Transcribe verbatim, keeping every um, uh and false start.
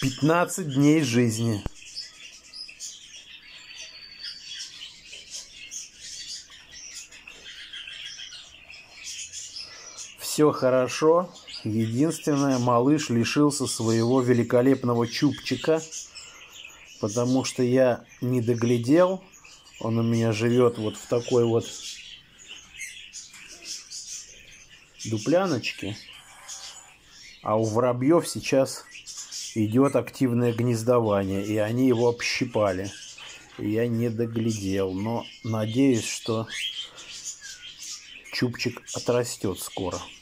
пятнадцать дней жизни. Все хорошо. Единственное, малыш лишился своего великолепного чубчика, потому что я не доглядел. Он у меня живет вот в такой вот дупляночке. А у воробьев сейчас идет активное гнездование, и они его общипали. И я не доглядел, но надеюсь, что чубчик отрастет скоро.